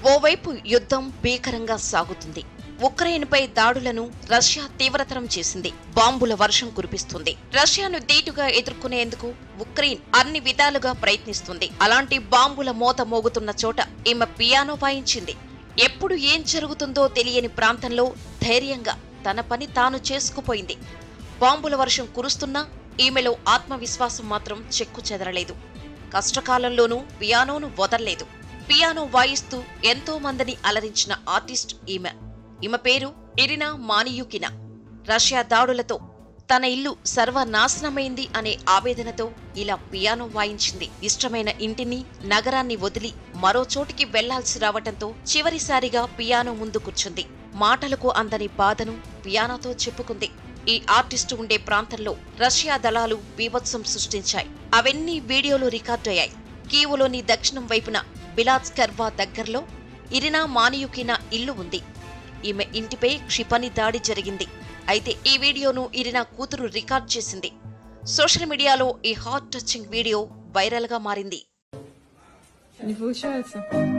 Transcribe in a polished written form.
ఓవైపు యుద్ధం భీకరంగా సాగుతుంది. ఉక్రెయిన్పై దాడులను రష్యా తీవ్రతరం చేసింది. బాంబుల వర్షం కురిపిస్తుంది. రష్యాను ధీటుగా ఎదుర్కొనేందుకు ఉక్రెయిన్ అన్ని విధాలుగా ప్రయత్నిస్తుంది. అలాంటి బాంబుల మోత మోగుతున్న చోట ఈమె పియానో వాయించింది. ఎప్పుడు ఏం జరుగుతుందో తెలియని ప్రాంతంలో ధైర్యంగా తన పని తాను చేసుకుపోయింది. బాంబుల వర్షం కురుస్తున్నా ఈమెలో ఆత్మవిశ్వాసం మాత్రం చెక్కు చెదరలేదు. కష్టకాలంలోనూ పియానోను వదల్లేదు. పియానో వాయిస్తూ ఎంతో మందిని అలరించిన ఆర్టిస్ట్ ఈమె. ఈమె పేరు ఇరినా మానియుకినా. రష్యా దాడులతో తన ఇల్లు సర్వనాశనమైంది అనే ఆవేదనతో ఇలా పియానో వాయించింది. ఇష్టమైన ఇంటిని, నగరాన్ని వదిలి మరో చోటికి వెళ్లాల్సి రావటంతో చివరిసారిగా పియానో ముందు కూర్చుంది. మాటలకు అందని బాధను పియానోతో చెప్పుకుంది. ఈ ఆర్టిస్టు ఉండే ప్రాంతంలో రష్యా దళాలు బీభత్సం సృష్టించాయి. అవన్నీ వీడియోలో రికార్డయ్యాయి. కీవులోని దక్షిణం వైపున బిలాత్స్కర్వా దగ్గరలో ఇరినా మానియుకినా ఇల్లు ఉంది. ఈమె ఇంటిపై క్షిపణి దాడి జరిగింది. అయితే ఈ వీడియోను ఇరినా కూతురు రికార్డ్ చేసింది. సోషల్ మీడియాలో ఈ హార్ట్ టచింగ్ వీడియో వైరల్ గా మారింది.